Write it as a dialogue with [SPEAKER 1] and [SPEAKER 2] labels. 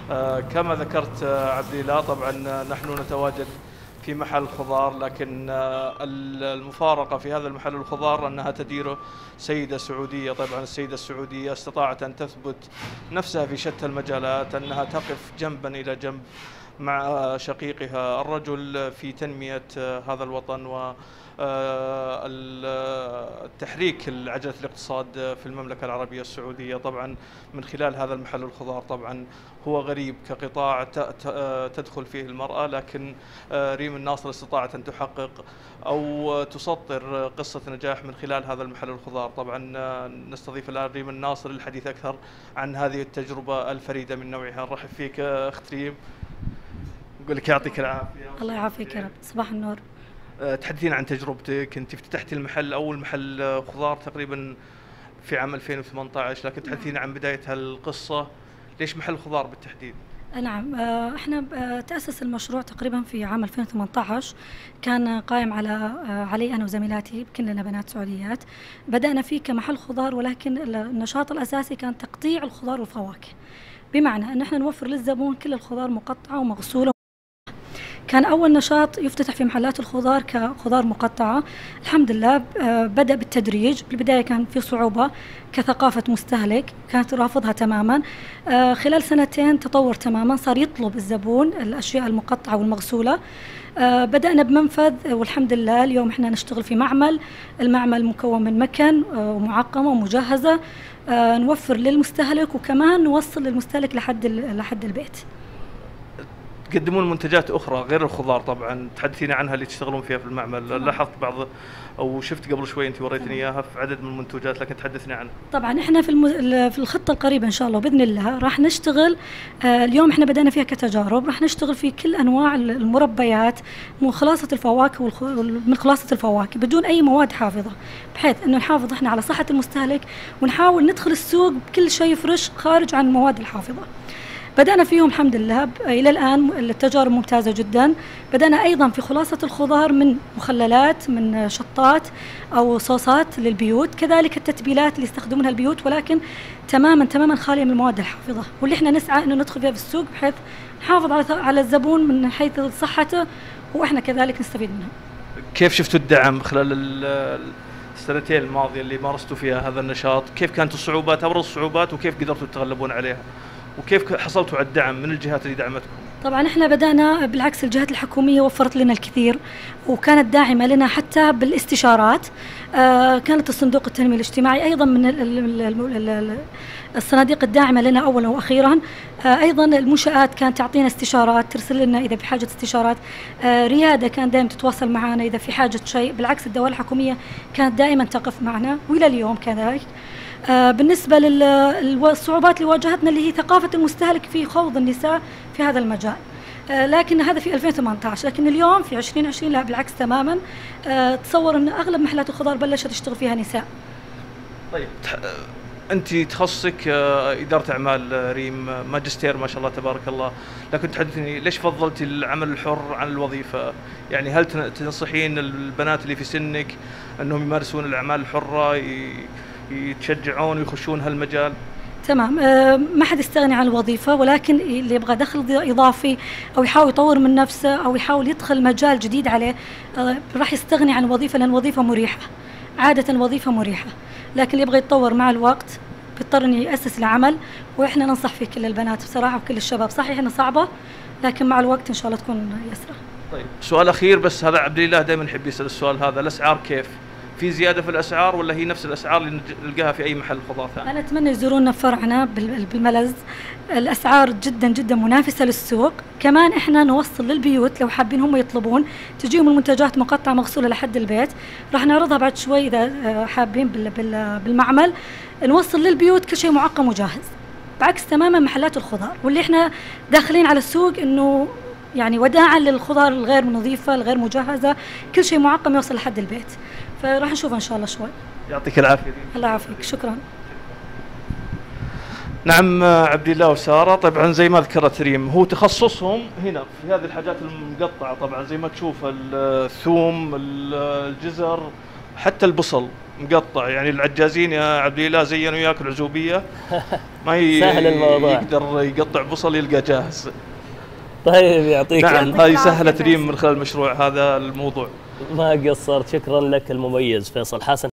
[SPEAKER 1] كما ذكرت عبد الله، طبعا نحن نتواجد في محل خضار، لكن المفارقة في هذا المحل الخضار أنها تديره سيدة سعودية. طبعا السيدة السعودية استطاعت أن تثبت نفسها في شتى المجالات، أنها تقف جنبا إلى جنب مع شقيقها الرجل في تنمية هذا الوطن و التحريك عجلة الاقتصاد في المملكة العربية السعودية. طبعا من خلال هذا المحل الخضار، طبعا هو غريب كقطاع تدخل فيه المرأة، لكن ريم الناصر استطاعت أن تحقق أو تسطر قصة نجاح من خلال هذا المحل الخضار. طبعا نستضيف الآن ريم الناصر للحديث أكثر عن هذه التجربة الفريدة من نوعها. نرحب فيك أخت ريم، نقول لك يعطيك العافية.
[SPEAKER 2] الله يعافيك يا رب. صباح النور.
[SPEAKER 1] تحدثينا عن تجربتك. انت افتتحتي المحل، اول محل خضار تقريبا في عام 2018، لكن تحدثينا عن بداية هالقصة. ليش محل خضار بالتحديد؟
[SPEAKER 2] نعم، احنا تأسس المشروع تقريبا في عام 2018، كان قائم علي انا وزميلاتي، كلنا بنات سعوديات. بدأنا فيه كمحل خضار، ولكن النشاط الاساسي كان تقطيع الخضار والفواكه، بمعنى ان احنا نوفر للزبون كل الخضار مقطعة ومغسولة. كان أول نشاط يفتتح في محلات الخضار كخضار مقطعة. الحمد لله بدأ بالتدريج. بالبداية كان في صعوبة كثقافة مستهلك، كانت رافضها تماما. خلال سنتين تطور تماما، صار يطلب الزبون الأشياء المقطعة والمغسولة. بدأنا بمنفذ، والحمد لله اليوم احنا نشتغل في معمل. المعمل مكون من مكن ومعقمة ومجهزة، نوفر للمستهلك وكمان نوصل للمستهلك لحد البيت.
[SPEAKER 1] تقدمون منتجات أخرى غير الخضار، طبعا تحدثينا عنها اللي تشتغلون فيها في المعمل. لاحظت بعض أو شفت قبل شوي أنت وريتني إياها في عدد من المنتجات، لكن تحدثني عنها. طبعا
[SPEAKER 2] إحنا في الخطة القريبة إن شاء الله بإذن الله راح نشتغل. اليوم إحنا بدأنا فيها كتجارب، راح نشتغل في كل أنواع المربيات من خلاصة الفواكه من خلاصة الفواكه بدون أي مواد حافظة، بحيث إنه نحافظ إحنا على صحة المستهلك، ونحاول ندخل السوق بكل شيء فريش خارج عن المواد الحافظة. بدأنا فيهم الحمد لله، إلى الآن التجارب ممتازة جدا. بدأنا أيضا في خلاصة الخضار من مخللات، من شطات أو صوصات للبيوت، كذلك التتبيلات اللي يستخدمونها البيوت، ولكن تماما خالية من المواد الحافظة، واللي احنا نسعى أنه ندخل فيها في السوق بحيث نحافظ على الزبون من حيث صحته، وإحنا كذلك نستفيد منها.
[SPEAKER 1] كيف شفتوا الدعم خلال السنتين الماضية اللي مارستوا فيها هذا النشاط؟ كيف كانت الصعوبات، أبرز الصعوبات، وكيف قدرتوا تتغلبون عليها؟ وكيف حصلتوا على الدعم من الجهات اللي دعمتكم؟
[SPEAKER 2] طبعا احنا بدأنا بالعكس، الجهات الحكومية وفرت لنا الكثير وكانت داعمة لنا حتى بالاستشارات. كانت الصندوق التنمية الاجتماعي أيضا من الصناديق الداعمة لنا أولا وأخيرا. أيضا المنشآت كانت تعطينا استشارات، ترسل لنا إذا بحاجة استشارات. ريادة كان دائما تتواصل معنا إذا في حاجة شيء. بالعكس الدوائر الحكومية كانت دائما تقف معنا، وإلى اليوم كذلك. بالنسبة للصعوبات اللي واجهتنا اللي هي ثقافة المستهلك في خوض النساء في هذا المجال، لكن هذا في 2018، لكن اليوم في 2020 لا بالعكس تماما. تصور أن أغلب محلات الخضار بلشت تشتغل فيها نساء.
[SPEAKER 1] طيب أنت تخصصك إدارة أعمال ريم، ماجستير ما شاء الله تبارك الله، لكن تحدثني ليش فضلتي العمل الحر عن الوظيفة؟ يعني هل تنصحين البنات اللي في سنك أنهم يمارسون الأعمال الحرة، يتشجعون ويخشون هالمجال؟
[SPEAKER 2] تمام، ما حد يستغني عن الوظيفة، ولكن اللي يبغى دخل إضافي أو يحاول يطور من نفسه أو يحاول يدخل مجال جديد عليه راح يستغني عن الوظيفة، لأن الوظيفة مريحة، عادة الوظيفة مريحة. لكن اللي يبغى يتطور مع الوقت بيضطر إنه يأسس العمل، وإحنا ننصح فيه كل البنات بصراحة وكل الشباب. صحيح إنها صعبة، لكن مع الوقت إن شاء الله تكون يسرى.
[SPEAKER 1] طيب سؤال أخير بس، هذا عبد الله دائما يحب يسأل السؤال هذا، الأسعار كيف؟ في زيادة في الأسعار ولا هي نفس الأسعار اللي نلقاها في أي محل خضار ثاني؟
[SPEAKER 2] أنا أتمنى يزورونا فرعنا بالملز. الأسعار جدا منافسة للسوق. كمان إحنا نوصل للبيوت لو حابين هم يطلبون، تجيهم المنتجات مقطعة مغسولة لحد البيت. راح نعرضها بعد شوي إذا حابين بالمعمل. نوصل للبيوت كل شيء معقم وجاهز، بعكس تماما محلات الخضار، واللي إحنا داخلين على السوق إنه يعني وداعا للخضار الغير نظيفة الغير مجهزة، كل شيء معقم يوصل لحد البيت. فراح نشوف ان شاء الله شوي.
[SPEAKER 1] يعطيك العافيه.
[SPEAKER 2] الله يعافيك، شكرا.
[SPEAKER 1] نعم عبد الله وساره، طبعا زي ما ذكرت ريم هو تخصصهم هنا في هذه الحاجات المقطعه، طبعا زي ما تشوف الثوم، الجزر، حتى البصل مقطع، يعني العجازين يا عبد الاله زينوا ياكل عزوبيه
[SPEAKER 3] سهل الموضوع،
[SPEAKER 1] يقدر يقطع بصل يلقى جاهز.
[SPEAKER 3] طيب يعطيك
[SPEAKER 1] نعم هذه سهلت ريم من خلال المشروع هذا الموضوع.
[SPEAKER 3] ما قصرت، شكرا لك المميز فيصل حسن.